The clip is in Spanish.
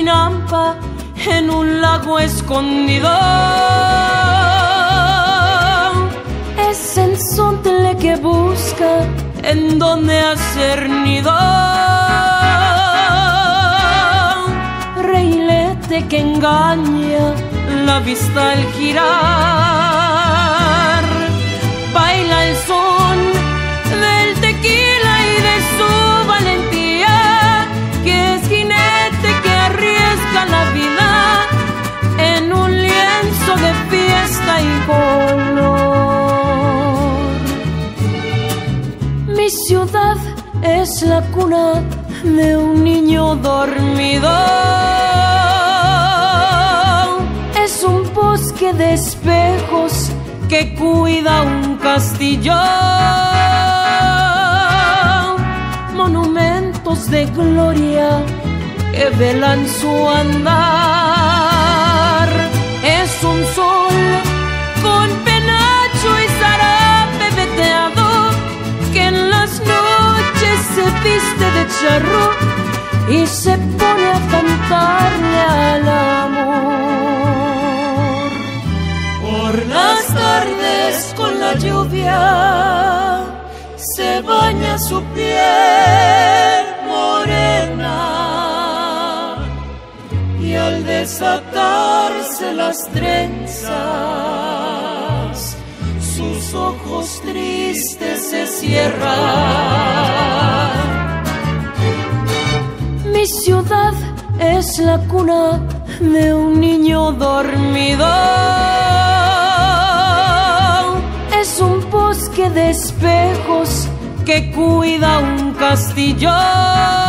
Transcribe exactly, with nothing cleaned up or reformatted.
chinampa en un lago escondido. Es el sontle que busca en donde hacer nido. Reilete que engaña la vista al girar. Baila el son del tequila y de su valentía, que es jinete que arriesga la vida en un lienzo de fiesta y color. Mi ciudad es la cuna de un niño dormido. Es un bosque de espejos que cuida un castillo. Monumentos de gloria que velan su andar. Es un sol con penacho y zarape veteado que en las noches se viste de charro y se pone a cantarle al amor. Por las tardes con la lluvia se baña su piel morena, y al desatarse las trenzas sus ojos tristes se cierran. Mi ciudad es la cuna de un niño dormido. Es un bosque de espejos que cuida un castillo.